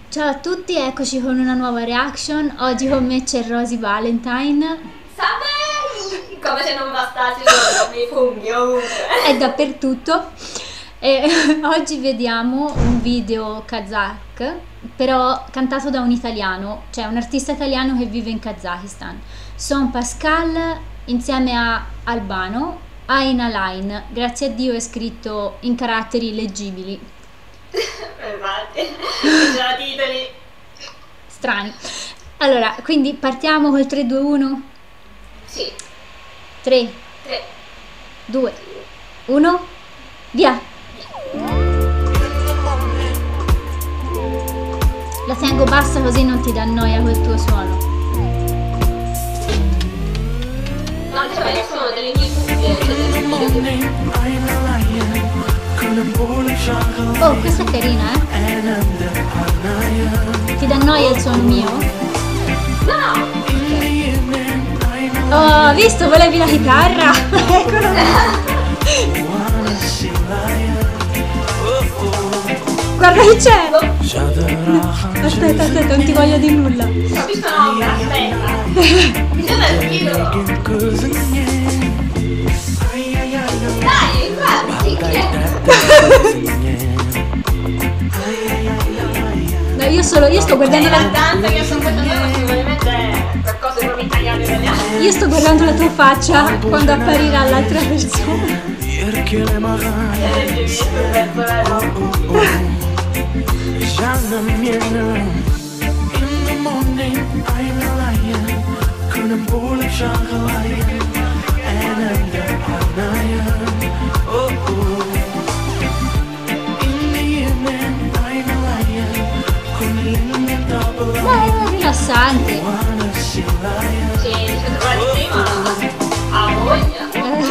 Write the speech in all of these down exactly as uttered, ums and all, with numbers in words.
Ciao a tutti, eccoci con una nuova reaction. Oggi con me c'è Rosy Valentine. Sapei! Come se non bastasse, sono i funghi ovunque. È dappertutto. E oggi vediamo un video kazakh, però cantato da un italiano, cioè un artista italiano che vive in Kazakistan. Son Pascal insieme a Albano, Aina Line. Grazie a Dio è scritto in caratteri leggibili. Infatti, ci sono titoli strani. Allora, quindi partiamo col tre, due, uno? Sì. tre, tre, due, uno, via! La tengo bassa così non ti dà noia col tuo suono. No, cioè, sono delle mie cuffie. Oh, questa è carina, eh? Ti dà noia il suono mio? No! Oh, visto? Volevi la chitarra? Eccolo! Guarda chi c'è! No, aspetta, aspetta, non ti voglio di nulla. Ho visto un'opera, aspetta. Bisogna il titolo. Dai, guarda, sì, che No, io solo, io sto guardando la la... danza che sto facendo sicuramente è qualcosa proprio italiano italiano. Io sto guardando la tua faccia quando apparirà l'altra persona. Beh, rilassante. Sì, dice trovare prima a voglia.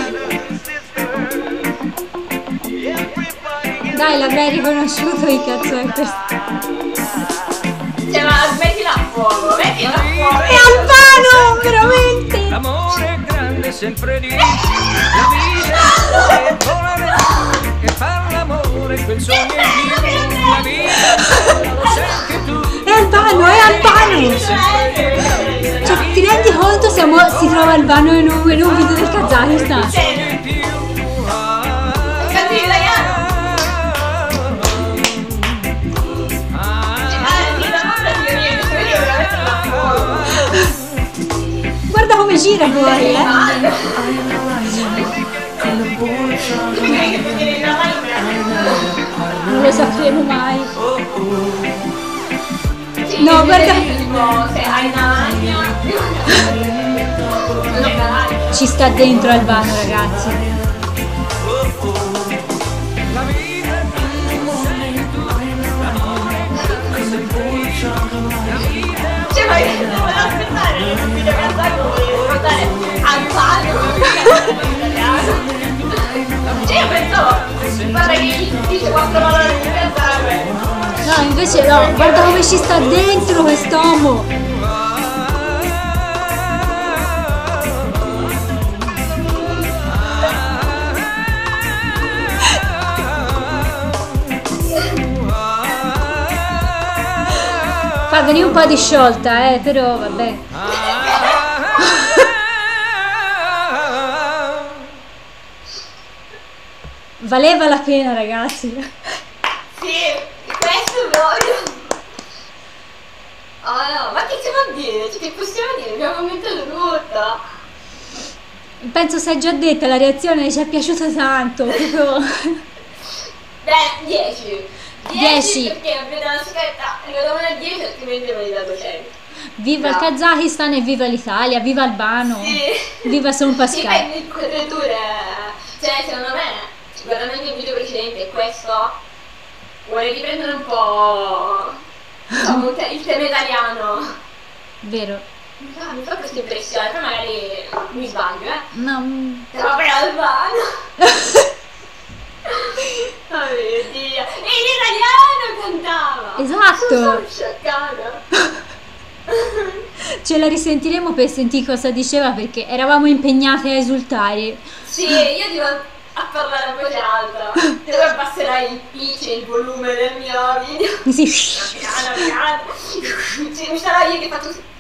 Dai, l'avrei riconosciuto che cazzo è questo. Cioè, ma smettila a fuoco, mettila a fuoco. È Albano, veramente. L'amore è grande sempre di la vita è volare e far l'amore quel sogno è più la vita lo sai anche tu. È Albano, è Albano. Cioè, ti rendi conto? Siamo, si trova Albano in un, in un video del Kazakistan. Guarda come gira poi, eh. Non lo sapremo mai. No, guarda. Se hai una lagna. Ci sta dentro Albano, ragazzi. Cioè, ma io devo aspettare che non mi deve andare come guardare Albano italiano. Cioè, io pensavo, guarda che dice quattro parole in italiano. No, invece no, guarda come ci sta dentro quest'uomo. Fa venire un po' di sciolta, eh, però vabbè. Valeva la pena, ragazzi. Sì, questo voglio. Oh no, ma che si può dire? Cioè, che possiamo dire? Abbiamo commentato tutto. Penso sei già detta, la reazione ci è piaciuta tanto. Proprio... Beh, dieci. dieci. Perché vedo la scaletta e lo do una dieci, altrimenti me li dato cento. Viva No. il Kazakistan e viva l'Italia, viva Albano, Sì. viva Son Sì, Pascal. beh, le inquadrature, cioè secondo me, guardando anche il video precedente, questo vuole riprendere un po' insomma, un te- il tema italiano. Vero? Mi fa, mi fa questa impressione, poi magari mi sbaglio, eh. No. mm. Però per Albano. Oh mio Dio, e l'italiano cantava! Esatto. Sono scioccata! Ce la risentiremo per sentire cosa diceva perché eravamo impegnate a esultare. Sì, io tipo a parlare a voce alta. Dove abbasserai il pitch e il volume del mio video. Sì. Piano piano. Cioè, mi sarò io che faccio così.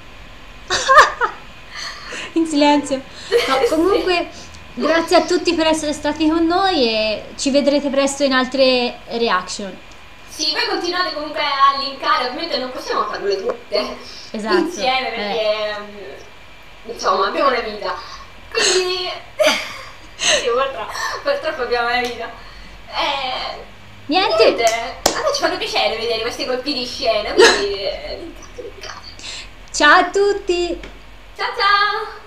In silenzio. No, comunque, grazie a tutti per essere stati con noi e ci vedrete presto in altre reaction. Sì, voi continuate comunque a linkare, ovviamente non possiamo farle tutte Esatto. insieme perché um, insomma abbiamo una vita. Quindi sì, purtroppo, purtroppo abbiamo una vita. Eh, Niente. niente, a me ci fanno piacere vedere questi colpi di scena, quindi eh, linkate, linkate. Ciao a tutti. Ciao ciao!